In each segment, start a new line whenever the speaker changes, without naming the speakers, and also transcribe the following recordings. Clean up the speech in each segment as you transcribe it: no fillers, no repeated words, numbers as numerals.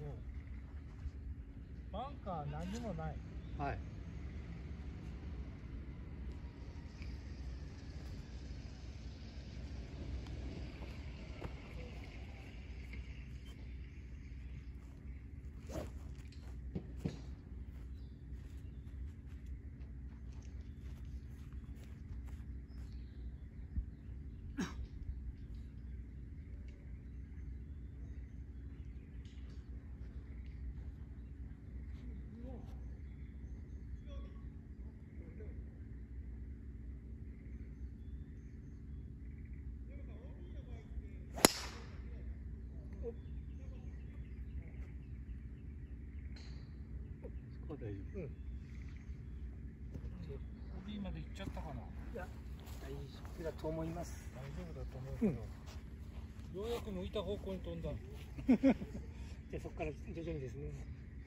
バンカー何もない。
はい。大丈夫。
帯まで行っちゃったかな。
いや、大丈夫だと思います。
大丈夫だと思うけど、ようやく向いた方向に飛んだ。
じゃあそこから徐々にですね。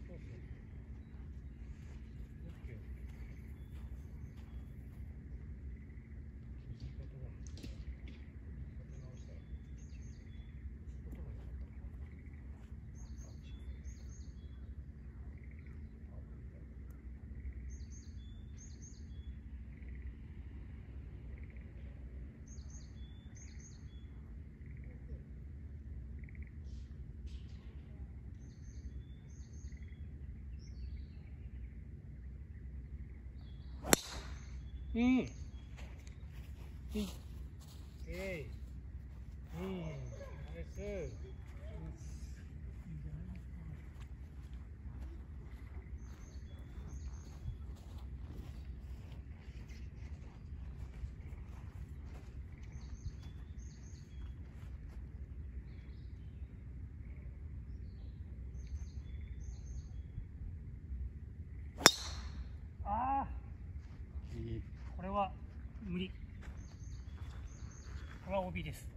うん。いい。
ナイス。
ああ。これは無理。これは帯です。